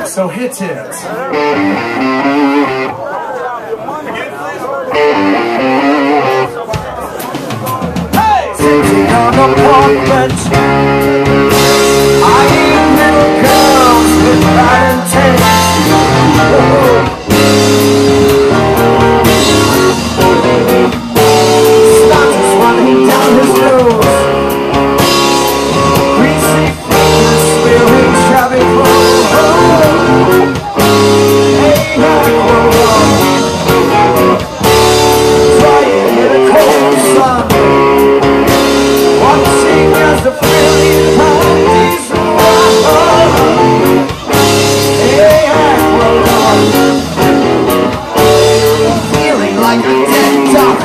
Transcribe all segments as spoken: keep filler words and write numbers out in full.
So hit it. Hey! Sitting on a park bench, eyeing little girls with bad intent. Starts running down his nose. Greasy fingers spearing shabby clothes. Hey, Aqualung, flying in a cold sun, watching as the Phillies parties run. Hey, Aqualung, feeling like a dead duck,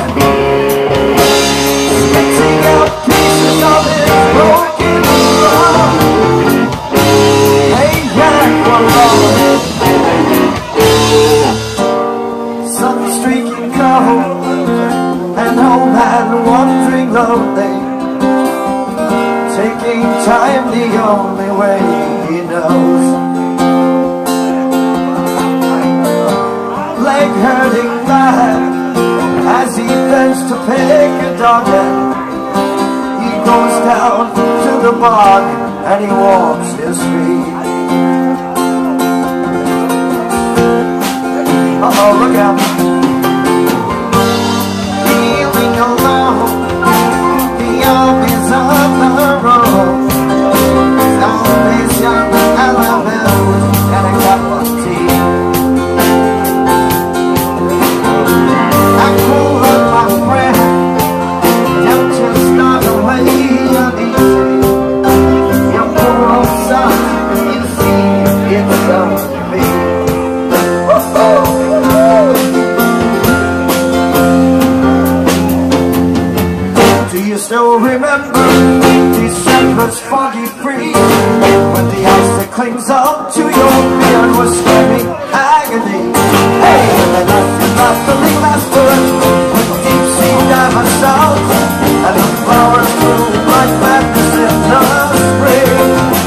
spitting out pieces of his broken love. Hey, Aqualung, sun streaking cold, an old man wandering lonely, taking time the only way he knows. Leg hurting bad as he bends to pick a dog in. He goes down to the bog and he walks his feet. Uh-oh, look out. Feeling alone, the armies on the road. Zombies young elephants and a cup of tea. Aqualung, my friend, don't just start away uneasy. Your poor old son, you see, it's on me. Do you still remember December's foggy breeze, when the ice that clings up to your beard was screaming agony? Hey, when they left you laughing last bird with deep sea diamond sounds, and the flowers bloom like madness in the spring.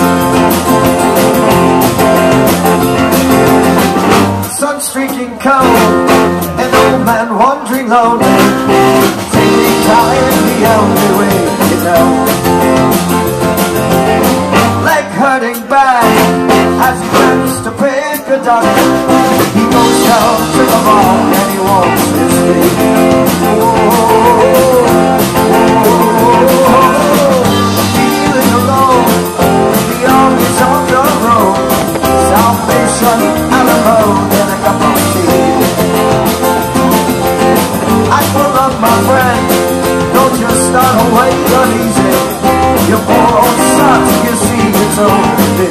Sun streaking cold, an old man wandering lonely, taking time the only way you know. Leg hurting bad as he bends to pick a duck. He goes down to the bar and he walks his feet. Feeling alone, the armies on the road. Salvation and a road and a cup of tea. Aqualung, my friend, don't just start away uneasy. Your poor old son, you see, it's only me.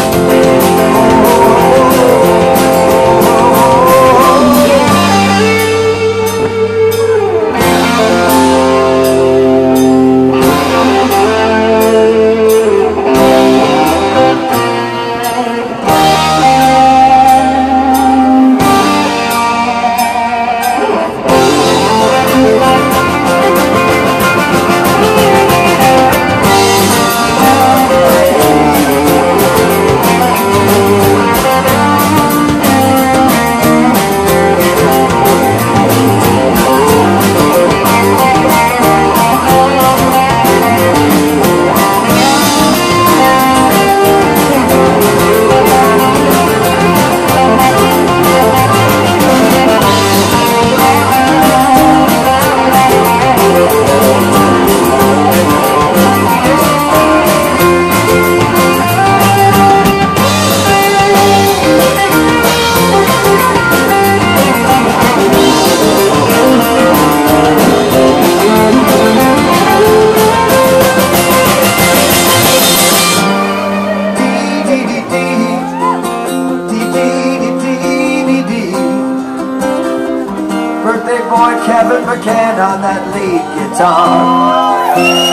McCann on that lead guitar.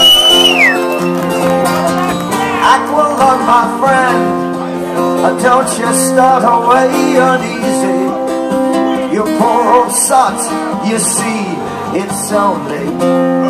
Aqualung, my friend, don't you start away uneasy. Your poor old sons, you see, it's only